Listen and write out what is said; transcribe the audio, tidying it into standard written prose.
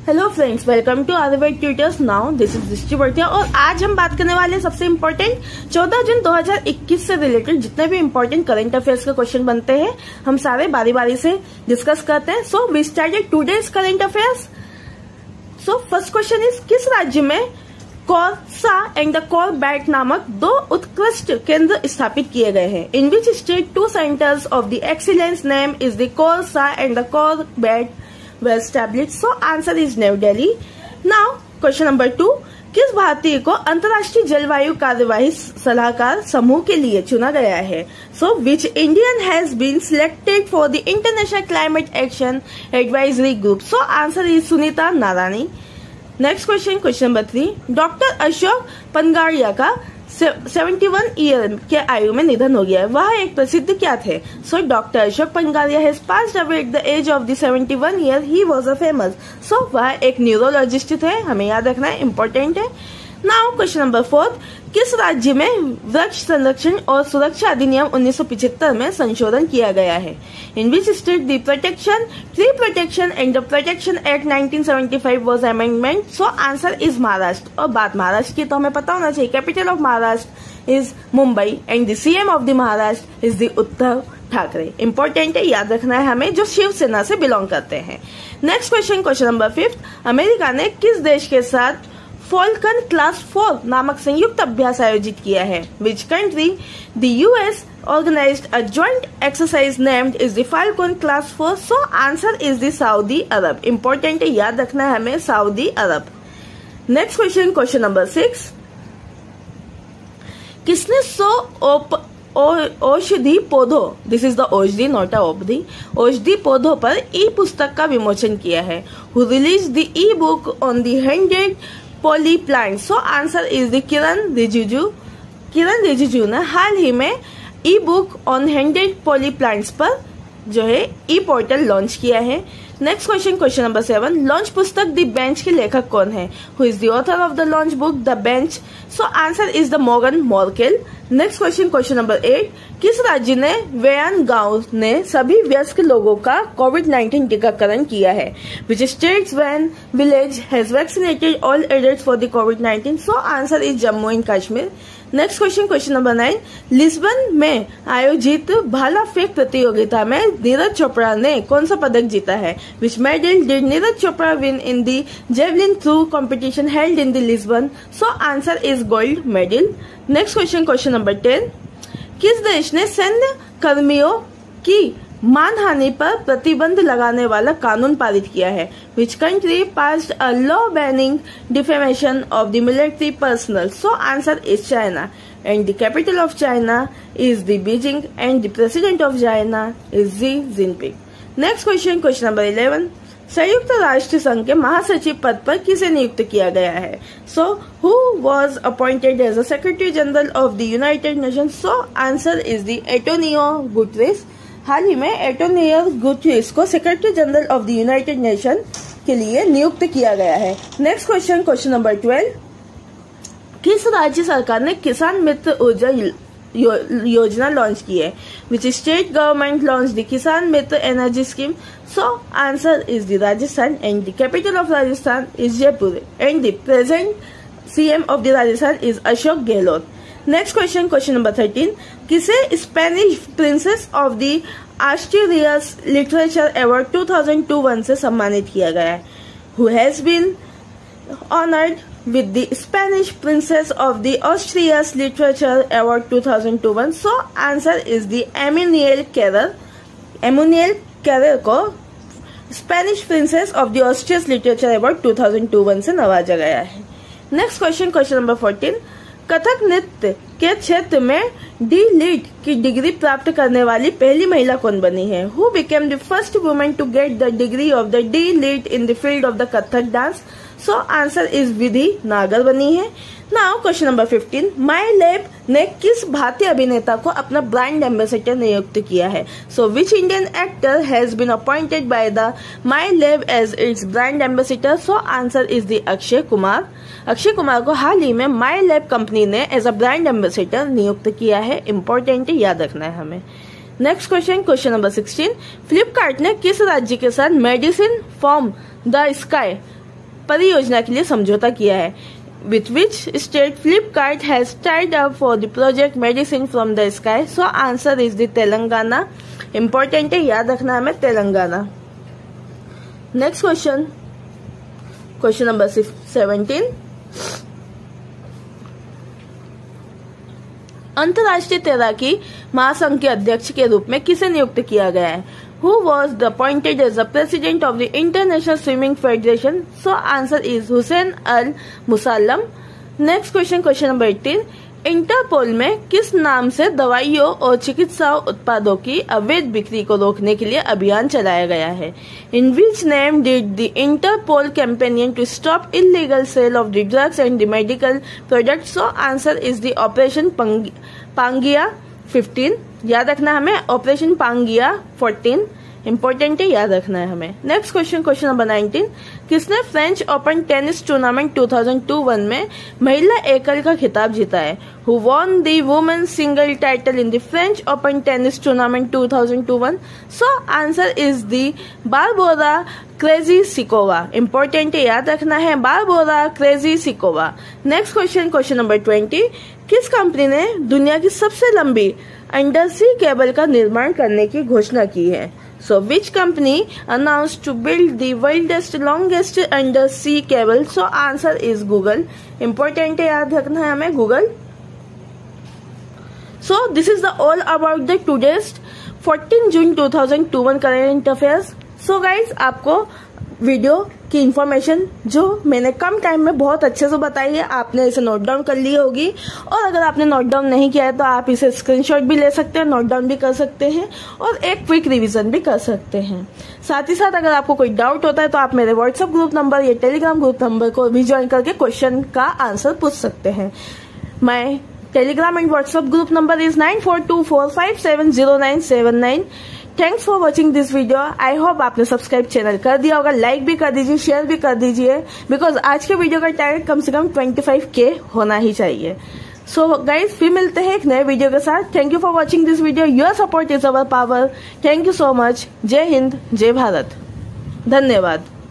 Hello friends, welcome to Aryaved tutors. Now this is Drishti Vartiya और आज हम बात करने वाले हैं सबसे इम्पोर्टेंट 14 जून 2021 से रिलेटेड जितने भी इम्पोर्टेंट करंट अफेयर्स के क्वेश्चन बनते हैं हम सारे बारी बारी से डिस्कस करते हैं। So we started today's current affairs. So first question is, किस राज्य में कोरसा एंड द कोरबैट नामक दो उत्कृष्ट केंद्र स्थापित किए गए हैं? In which state two centres of the excellence name is the कोरसा and the Corbett were established? So answer is New Delhi. Now question number 2, किस भारतीय को अंतर्राष्ट्रीय जलवायु कार्यवाही सलाहकार समूह के लिए चुना गया है? So which Indian has been selected for the International Climate Action Advisory Group? So answer is Sunita Narani. Next question number 3, doctor Ashok Panagariya का 71 ईयर के आयु में निधन हो गया है। वह एक प्रसिद्ध क्या थे? So doctor Ashok Panagariya has passed away at the age of the 71 year. He was a famous. So वह एक न्यूरोलॉजिस्ट थे, हमें याद रखना है, इंपॉर्टेंट है। नाउ क्वेश्चन नंबर 4, किस राज्य में वृक्ष संरक्षण और सुरक्षा अधिनियम 1975 में संशोधन किया गया है? In which state the protection, tree protection and the protection act 1975 was amendment? So answer is Maharashtra. और बात महाराष्ट्र की तो हमें पता होना चाहिए। Capital of Maharashtra is Mumbai and the CM of the Maharashtra is the Uddhav Thackeray. Important है, याद रखना है हमें, जो शिवसेना से बिलोंग करते हैं। नेक्स्ट क्वेश्चन नंबर 5, अमेरिका ने किस देश के साथ फॉल्कन क्लास 4 नामक संयुक्त अभ्यास आयोजित किया है? Which country the US organised a joint exercise named is the falcon class 4? So answer is the Saudi Arab. Important है, याद रखना है हमें, Saudi Arab. Next question number 6, किसने 100 औषधि पौधों, दिस इज द औषधि नॉट अ औषधि, औषधि पौधों पर ई पुस्तक का विमोचन किया है? Who release the e book on the 100 poly plant? So answer is the Kiran Rijiju. Kiran Rijiju ने हाल ही में e book on 100 poly plants पर जो है ई पोर्टल लॉन्च किया है। नेक्स्ट क्वेश्चन नंबर 7, लॉन्च पुस्तक द बेंच के लेखक कौन है? Who is the author of the launch book the bench? So answer is the Morgan Morkel. Next question number 8, किस राज्य ने वेयान गांव ने सभी वयस्क लोगों का कोविड-19 टीकाकरण किया है? Which states Weyan village has vaccinated all adults for the कोविड-19? So answer is Jammu and Kashmir. Next question number 9, Lisbon में आयोजित भाला फेंक प्रतियोगिता में नीरज चोपड़ा ने कौन सा पदक जीता है? Which medal did Neeraj Chopra win in the javelin throw competition held in the Lisbon? So answer is gold medal. Next question number 10, किस देश ने सैन्य कर्मियों की मानहानि पर प्रतिबंध लगाने वाला कानून पारित किया है? Which country passed a law banning defamation of the military personnel? So answer is China and the capital of China is the Beijing and the president of China is Xi Jinping. Next question number 11, संयुक्त राष्ट्र संघ के महासचिव पद पर किसे नियुक्त किया गया है? So who was appointed as a secretary general of the United Nation? So answer is the Antonio Guterres. हाल ही में एंटोनियो गुटेरेस को secretary general of the United Nation के लिए नियुक्त किया गया है। नेक्स्ट क्वेश्चन नंबर 12, किस राज्य सरकार ने किसान मित्र ऊर्जा योजना लॉन्च की है? Which state government launch the Kisan Mitra energy scheme? So answer is the Rajasthan and the capital of Rajasthan is Jaipur and the present CM of the Rajasthan is Ashok Gehlot. Next question number 13, किसे Spanish princess of the Asturias literature award 2021 से सम्मानित किया गया है? Who has been honoured with the Spanish Princess of the Austria's Literature Award 2021? So answer is the Emmanuel Carrere. Emmanuel Carrere को Spanish Princess of the Austria's Literature Award 2021 से नवाजा गया है। नेक्स्ट क्वेश्चन नंबर 14, कथक नृत्य के क्षेत्र में D लीट की डिग्री प्राप्त करने वाली पहली महिला कौन बनी है? Who became the first women to get the degree of the D Litt in the field of the Kathak dance? So answer is Vidhi Nagar बनी है। Now question number 15, Mylab ने किस भारतीय अभिनेता को अपना ब्रांड एम्बेसडर नियुक्त किया है? So which Indian actor has been appointed by the Mylab as its brand ambassador? So answer is the Akshay Kumar. Akshay Kumar को हाल ही में माई लैब कंपनी ने एज अ ब्रांड एम्बेसडर नियुक्त किया है। इंपॉर्टेंट है, याद रखना है हमें। नेक्स्ट क्वेश्चन नंबर 16, फ्लिपकार्ट ने किस राज्य के साथ मेडिसिन फ्रॉम द स्काई परियोजना के लिए समझौता किया है? With which state Flipkart has tied up for the project Medicine from the Sky? So answer is the Telangana. Important है, याद रखना हमें Telangana. Next question, question number 17। अंतर्राष्ट्रीय तैराकी महासंघ के अध्यक्ष के रूप में किसे नियुक्त किया गया है? Who was appointed as the president of the International Swimming Federation? So answer is Hussein Al Musallam. Next question, question number 18। Interpol में किस नाम से दवाइयों और चिकित्सा उत्पादों की अवैध बिक्री को रोकने के लिए अभियान चलाया गया है? In which name did the Interpol campaign to stop illegal sale of the drugs and the medical products? So answer is the operation Pangea 15। याद रखना हमें ऑपरेशन पांगिया 14। इंपॉर्टेंट है, याद रखना है हमें। Next question, question number 19। किसने फ्रेंच ओपन टेनिस टूर्नामेंट 2021 में महिला एकल का खिताब जीता है? Who won the women's single title in the French Open Tennis Tournament 2021? So answer is the Barbora Krejcikova। Important है, याद रखना है, Barbora Krejcikova. Next question, question number 20। किस कंपनी ने दुनिया की सबसे लंबी अंडर सी केबल का निर्माण करने की घोषणा की है? So which company announced to build the world's longest undersea cable? So answer is Google। Important है, याद रखना है हमें, Google। So this is the all about the today's 14 June 2021 current affairs. So guys, आपको वीडियो की information जो मैंने कम time में बहुत अच्छे से बताई है, आपने इसे नोट डाउन कर ली होगी। और अगर आपने नोट डाउन नहीं किया है तो आप इसे स्क्रीनशॉट भी ले सकते हैं, नोट डाउन भी कर सकते हैं और एक क्विक रिवीजन भी कर सकते हैं। साथ ही साथ अगर आपको कोई डाउट होता है तो आप मेरे व्हाट्सएप ग्रुप नंबर या टेलीग्राम ग्रुप नंबर को भी ज्वाइन करके क्वेश्चन का आंसर पूछ सकते हैं। My Telegram and WhatsApp group number is 9424570979। Thanks for watching this video. I hope आपने सब्सक्राइब चैनल कर दिया होगा, लाइक भी कर दीजिए, शेयर भी कर दीजिए, बिकॉज आज के वीडियो का टारगेट कम से कम 25K होना ही चाहिए। सो गाइज, फिर मिलते हैं एक नए वीडियो के साथ। Thank you for watching this video. Your support is our power. Thank you so much. जय हिंद, जय भारत, धन्यवाद।